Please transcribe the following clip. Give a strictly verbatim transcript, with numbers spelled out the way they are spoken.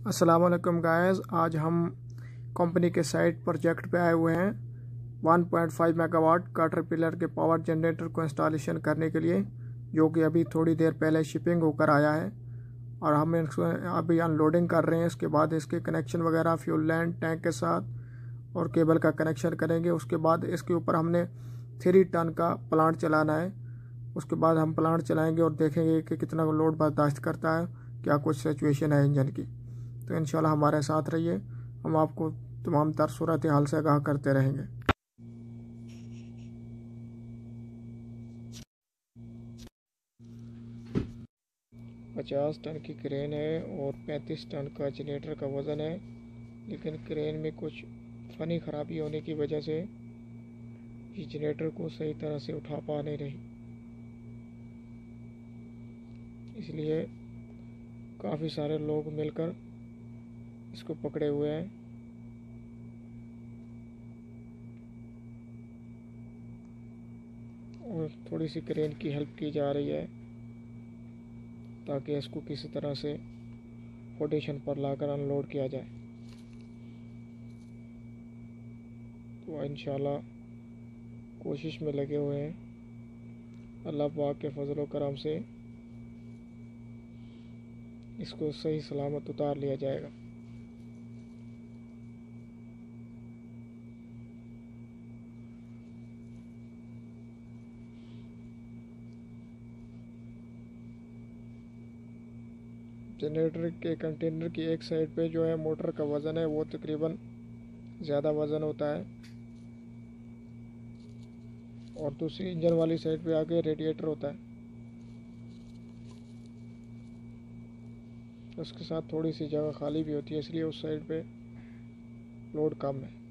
अस्सलाम वालेकुम गाइस, आज हम कंपनी के साइट प्रोजेक्ट पे आए हुए हैं one point five megawatt Caterpillar के पावर जनरेटर को इंस्टॉलेशन करने के लिए, जो कि अभी थोड़ी देर पहले शिपिंग होकर आया है और हम इसको अभी अनलोडिंग कर रहे हैं। इसके बाद इसके कनेक्शन वगैरह फ्यूल लाइन टैंक के साथ और केबल का कनेक्शन करेंगे। उसके बाद इसके ऊपर हमने थ्री टन का प्लांट चलाना है। उसके बाद हम प्लांट चलाएंगे और देखेंगे कि कितना लोड बर्दाश्त करता है, क्या कुछ सिचुएशन है इंजन की। तो इंशाल्लाह हमारे साथ रहिए, हम आपको तमाम तर सूरत हाल से आगाह करते रहेंगे। पचास टन की क्रेन है और पैंतीस टन का जनरेटर का वज़न है, लेकिन क्रेन में कुछ फ़नी ख़राबी होने की वजह से ये जनरेटर को सही तरह से उठा पा नहीं रही, इसलिए काफ़ी सारे लोग मिलकर इसको पकड़े हुए हैं। और थोड़ी सी क्रेन की हेल्प की जा रही है ताकि इसको किसी तरह से पोजीशन पर लाकर अनलोड किया जाए। तो इंशाल्लाह कोशिश में लगे हुए हैं। अल्लाह पाक के फजल व करम से इसको सही सलामत उतार लिया जाएगा। जनरेटर के कंटेनर की एक साइड पे जो है मोटर का वज़न है वो तकरीबन ज़्यादा वज़न होता है और दूसरी इंजन वाली साइड पे आगे रेडिएटर होता है। उसके साथ थोड़ी सी जगह खाली भी होती है, इसलिए उस साइड पे लोड कम है।